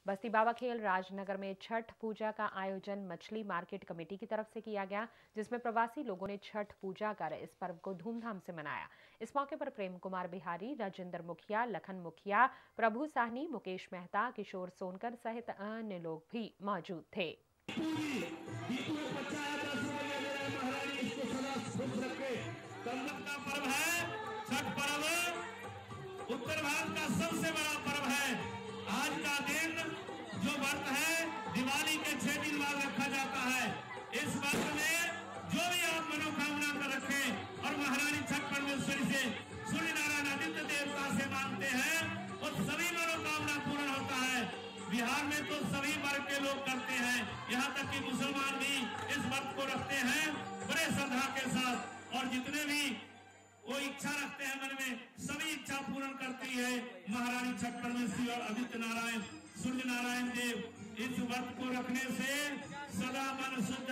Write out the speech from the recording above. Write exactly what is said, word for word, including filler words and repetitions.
बस्ती बाबा खेल राजनगर में छठ पूजा का आयोजन मछली मार्केट कमेटी की तरफ से किया गया, जिसमें प्रवासी लोगों ने छठ पूजा कर इस पर्व को धूमधाम से मनाया। इस मौके पर प्रेम कुमार बिहारी, राजेंद्र मुखिया, लखन मुखिया, प्रभु साहनी, मुकेश मेहता, किशोर सोनकर सहित अन्य लोग भी मौजूद थे। उत्तर भारत का सबसे बड़ा पर्व है। आज का दिन जो व्रत है दिवाली के छह दिन बाद रखा जाता है। इस व्रत में जो भी आप मनोकामना कर रखें और महारानी छठ परमेश्वरी से सूर्य नारायण आदित्य देवता से मांगते हैं और सभी मनोकामना पूर्ण होता है। बिहार में तो सभी वर्ग के लोग करते हैं, यहाँ तक कि मुसलमान भी इस व्रत को रखते हैं बड़े श्रद्धा के साथ, और जितने भी वो इच्छा रखते हैं मन में सभी इच्छा पूर्ण करती है महारानी छठ परमेश्वरी और आदित्य नारायण सूर्य नारायण देव। इस व्रत को रखने से सदा मन शुद्ध